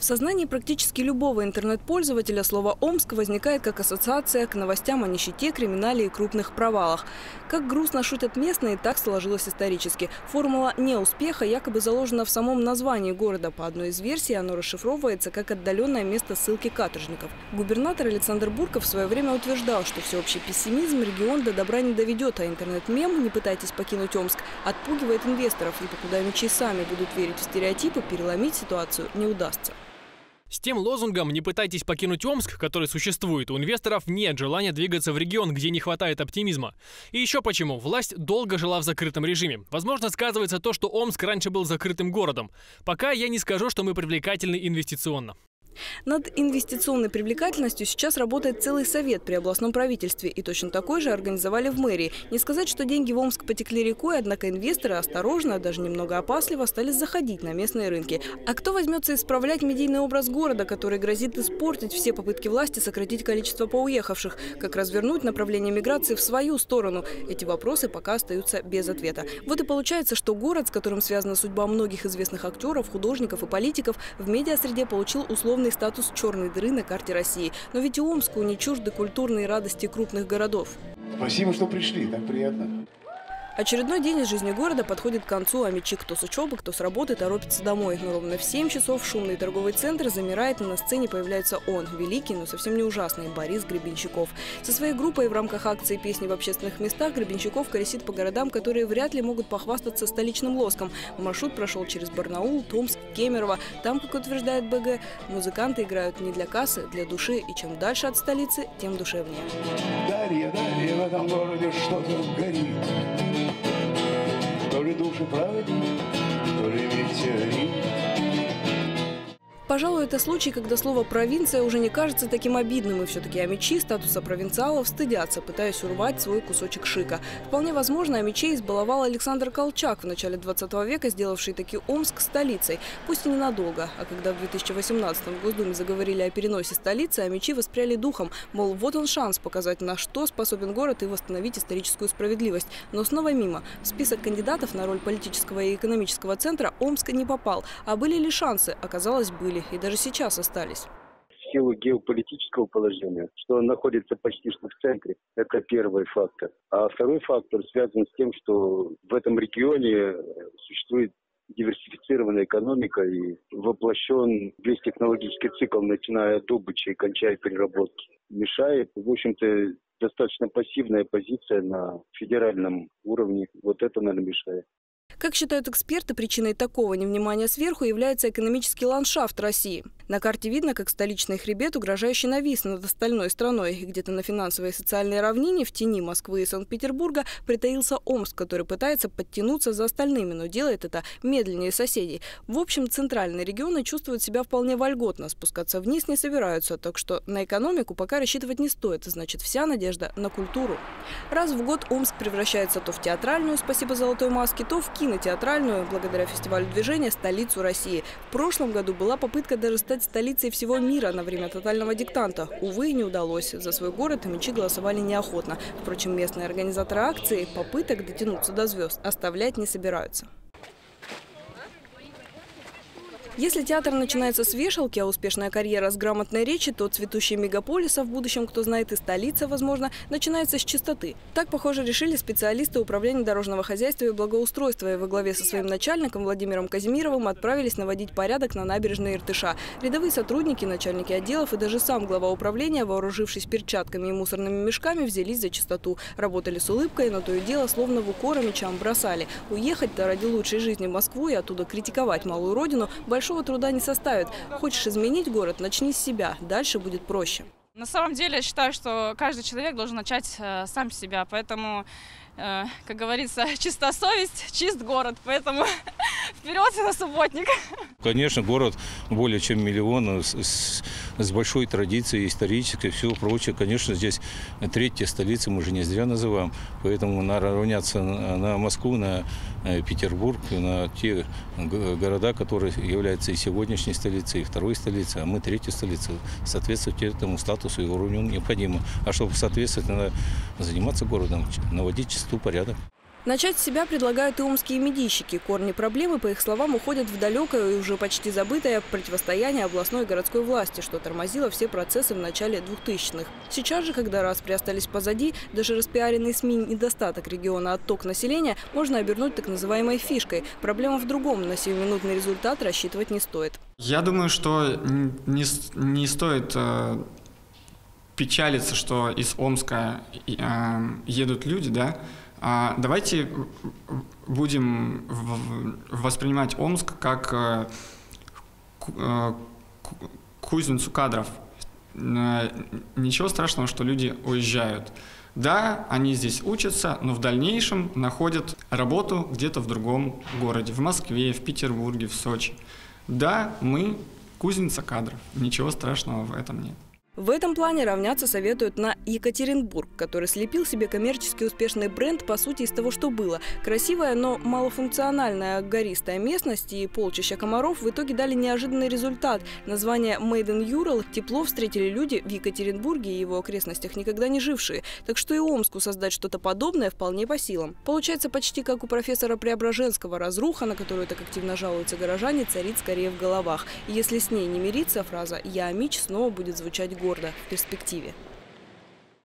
В сознании практически любого интернет-пользователя слово «Омск» возникает как ассоциация к новостям о нищете, криминале и крупных провалах. Как грустно шутят местные, так сложилось исторически. Формула неуспеха якобы заложена в самом названии города. По одной из версий оно расшифровывается как отдаленное место ссылки каторжников. Губернатор Александр Бурков в свое время утверждал, что всеобщий пессимизм регион до добра не доведет, а интернет-мем «Не пытайтесь покинуть Омск» отпугивает инвесторов. И покуда мечи сами будут верить в стереотипы, переломить ситуацию не удастся. С тем лозунгом «Не пытайтесь покинуть Омск», который существует, у инвесторов нет желания двигаться в регион, где не хватает оптимизма. И еще почему. Власть долго жила в закрытом режиме. Возможно, сказывается то, что Омск раньше был закрытым городом. Пока я не скажу, что мы привлекательны инвестиционно. Над инвестиционной привлекательностью сейчас работает целый совет при областном правительстве. И точно такой же организовали в мэрии. Не сказать, что деньги в Омск потекли рекой, однако инвесторы осторожно, даже немного опасливо стали заходить на местные рынки. А кто возьмется исправлять медийный образ города, который грозит испортить все попытки власти сократить количество поуехавших? Как развернуть направление миграции в свою сторону? Эти вопросы пока остаются без ответа. Вот и получается, что город, с которым связана судьба многих известных актеров, художников и политиков, в медиасреде получил условный статус черной дыры на карте России. Но ведь и Омску не чужды культурные радости крупных городов. Спасибо, что пришли, так приятно. Очередной день из жизни города подходит к концу, а мечи кто с учебы, кто с работы торопится домой. Но ровно в 7 часов шумный торговый центр замирает, и на сцене появляется он, великий, но совсем не ужасный, Борис Гребенщиков. Со своей группой в рамках акции «Песни в общественных местах» Гребенщиков колесит по городам, которые вряд ли могут похвастаться столичным лоском. Маршрут прошел через Барнаул, Томск, Кемерово. Там, как утверждает БГ, музыканты играют не для кассы, для души, и чем дальше от столицы, тем душевнее. Дарья, Дарья, в этом городе что-то горит. То ли души праведник, то ли метеорит. Пожалуй, это случай, когда слово «провинция» уже не кажется таким обидным, и все-таки амичи статуса провинциалов стыдятся, пытаясь урвать свой кусочек шика. Вполне возможно, амичей избаловал Александр Колчак, в начале 20 века сделавший таки Омск столицей. Пусть и ненадолго. А когда в 2018-м в Госдуме заговорили о переносе столицы, амичи воспряли духом. Мол, вот он шанс показать, на что способен город и восстановить историческую справедливость. Но снова мимо. В список кандидатов на роль политического и экономического центра Омск не попал. А были ли шансы? Оказалось, были. И даже сейчас остались. В силу геополитического положения, что он находится почти что в центре, это первый фактор. А второй фактор связан с тем, что в этом регионе существует диверсифицированная экономика и воплощен весь технологический цикл, начиная от добычи и кончая переработки. Мешает, в общем-то, достаточно пассивная позиция на федеральном уровне. Вот это, наверное, мешает. Как считают эксперты, причиной такого невнимания сверху является экономический ландшафт России. На карте видно, как столичный хребет угрожающе навис над остальной страной. И где-то на финансовой и социальной равнине в тени Москвы и Санкт-Петербурга притаился Омск, который пытается подтянуться за остальными, но делает это медленнее соседей. В общем, центральные регионы чувствуют себя вполне вольготно, спускаться вниз не собираются, так что на экономику пока рассчитывать не стоит, значит, вся надежда на культуру. Раз в год Омск превращается то в театральную, спасибо золотой маске, то в кинотеатральную, благодаря фестивалю движения, столицу России. В прошлом году была попытка даже стать столицей всего мира на время тотального диктанта. Увы, не удалось. За свой город амичи голосовали неохотно. Впрочем, местные организаторы акции попыток дотянуться до звезд оставлять не собираются. Если театр начинается с вешалки, а успешная карьера с грамотной речи, то цветущий мегаполис, а в будущем, кто знает, и столица, возможно, начинается с чистоты. Так, похоже, решили специалисты управления дорожного хозяйства и благоустройства. И во главе со своим начальником Владимиром Казимировым отправились наводить порядок на набережной Иртыша. Рядовые сотрудники, начальники отделов и даже сам глава управления, вооружившись перчатками и мусорными мешками, взялись за чистоту. Работали с улыбкой, но то и дело словно в укор мечам бросали. Уехать-то ради лучшей жизни в Москву и оттуда критиковать малую родину большого труда не составит. Хочешь изменить город – начни с себя. Дальше будет проще. На самом деле, я считаю, что каждый человек должен начать сам с себя. Поэтому, как говорится, чиста совесть, чист город. Поэтому вперед на субботник. Конечно, город более чем миллион, с большой традицией исторической, все прочее. Конечно, здесь третья столица, мы же не зря называем. Поэтому надо равняться на Москву, на Петербург, на те города, которые являются и сегодняшней столицей, и второй столицей, а мы третья столица. Соответствовать этому статусу и уровню необходимо. А чтобы соответствовать, надо заниматься городом, наводить чистоту, порядок. Начать с себя предлагают и омские медийщики. Корни проблемы, по их словам, уходят в далекое и уже почти забытое противостояние областной и городской власти, что тормозило все процессы в начале 2000-х. Сейчас же, когда распри остались позади, даже распиаренный СМИ недостаток региона, отток населения можно обернуть так называемой фишкой. Проблема в другом. На сиюминутный результат рассчитывать не стоит. Я думаю, что не стоит печалиться, что из Омска едут люди, да? Давайте будем воспринимать Омск как кузницу кадров. Ничего страшного, что люди уезжают. Да, они здесь учатся, но в дальнейшем находят работу где-то в другом городе. В Москве, в Петербурге, в Сочи. Да, мы кузница кадров. Ничего страшного в этом нет. В этом плане равняться советуют на Екатеринбург, который слепил себе коммерчески успешный бренд, по сути, из того, что было. Красивая, но малофункциональная гористая местность и полчища комаров в итоге дали неожиданный результат. Название «Made in Ural» тепло встретили люди в Екатеринбурге и его окрестностях, никогда не жившие. Так что и Омску создать что-то подобное вполне по силам. Получается почти как у профессора Преображенского. Разруха, на которую так активно жалуются горожане, царит скорее в головах. И если с ней не мириться, фраза «Я Амич» снова будет звучать гордо в перспективе.